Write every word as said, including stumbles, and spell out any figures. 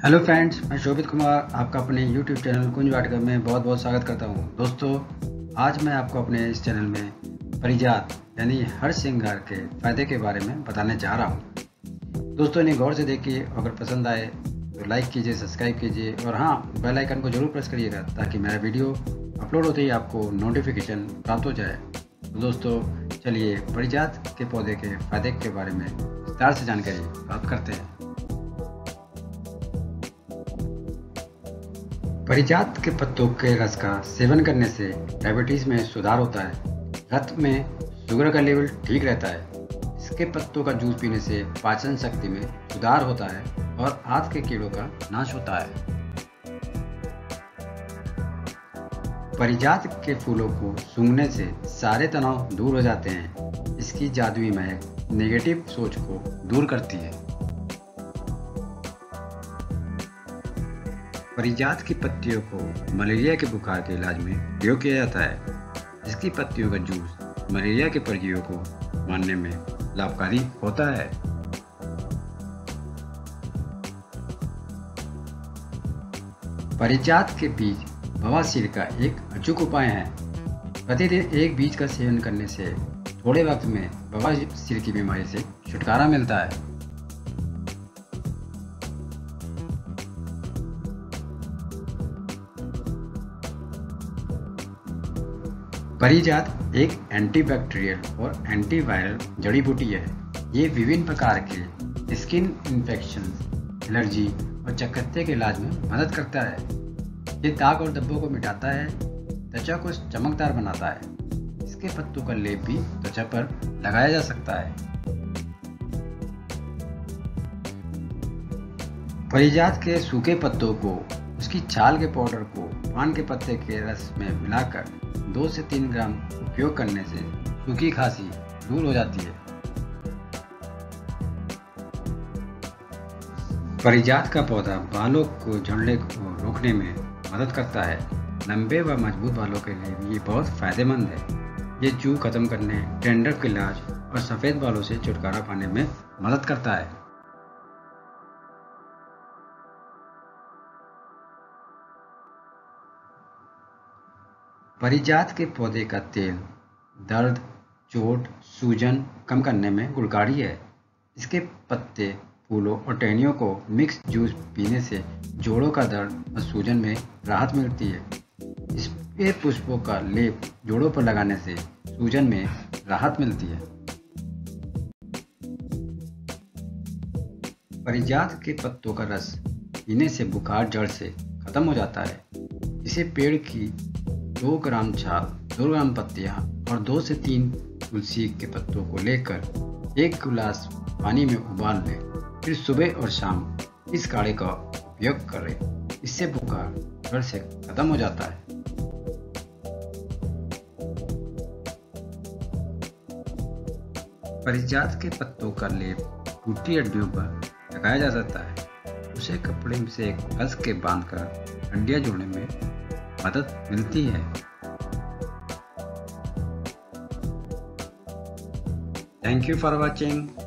Hello friends, मैं शोभित कुमार आपका अपने यूट्यूब चैनल कुंज वाटिका में बहुत बहुत स्वागत करता हूं। दोस्तों, आज मैं आपको अपने इस चैनल में परिजात यानी हर श्रृंगार के फ़ायदे के बारे में बताने जा रहा हूं। दोस्तों, इन्हें गौर से देखिए, अगर पसंद आए तो लाइक कीजिए, सब्सक्राइब कीजिए और हाँ, बेल आइकन को जरूर प्रेस करिएगा ताकि मेरा वीडियो अपलोड होते ही आपको नोटिफिकेशन प्राप्त हो जाए। तो दोस्तों, चलिए परिजात के पौधे के फ़ायदे के बारे में विस्तार से जानकारी प्राप्त करते हैं। परिजात के पत्तों के रस का सेवन करने से डायबिटीज़ में सुधार होता है, रक्त में शुगर का लेवल ठीक रहता है। इसके पत्तों का जूस पीने से पाचन शक्ति में सुधार होता है और आंत के कीड़ों का नाश होता है। परिजात के फूलों को सूंघने से सारे तनाव दूर हो जाते हैं। इसकी जादुई महक नेगेटिव सोच को दूर करती है। परिजात की पत्तियों को मलेरिया के बुखार के इलाज में प्रयोग किया जाता है। इसकी पत्तियों का जूस मलेरिया के परजीवियों को मारने में लाभकारी होता है। परिजात के बीज बवासीर का एक अचूक उपाय है। प्रतिदिन एक बीज का सेवन करने से थोड़े वक्त में बवासीर की बीमारी से छुटकारा मिलता है। परिजात एक एंटीबैक्टीरियल और एंटीवायरल जड़ी बूटी है। ये विभिन्न प्रकार के स्किन इन्फेक्शन, एलर्जी और चकत्ते के इलाज में मदद करता है। ये दाग और धब्बों को मिटाता है, त्वचा को चमकदार बनाता है। इसके पत्तों का लेप भी त्वचा पर लगाया जा सकता है। परिजात के सूखे पत्तों को, उसकी छाल के पाउडर को पान के पत्ते के रस में मिलाकर दो से तीन ग्राम उपयोग करने से सूखी खांसी दूर हो जाती है। परिजात का पौधा बालों को झड़ने को रोकने में मदद करता है। लंबे व मजबूत बालों के लिए भी ये बहुत फायदेमंद है। ये जू खत्म करने, डैंड्रफ के इलाज और सफ़ेद बालों से छुटकारा पाने में मदद करता है। परिजात के पौधे का तेल दर्द, चोट, सूजन कम करने में गुणकारी है। इसके पत्ते, फूलों और टहनियों को मिक्स जूस पीने से जोड़ों का दर्द और सूजन में राहत मिलती है। इसके पुष्पों का लेप जोड़ों पर लगाने से सूजन में राहत मिलती है। परिजात के पत्तों का रस पीने से बुखार जड़ से खत्म हो जाता है। इसे पेड़ की दो ग्राम छाल, दो ग्राम पत्तियां और दो से तीन तुलसी के पत्तों को लेकर एक गिलास पानी में उबाल लें। फिर सुबह और शाम इस काढ़े का उपयोग करें। इससे बुखार जड़ से खत्म हो जाता है। परिजात के पत्तों का लेप टूटी हड्डियों पर लगाया जा सकता है। उसे कपड़े से कस के बांधकर हड्डियां जोड़ने में मदद मिलती है। Thank you for watching.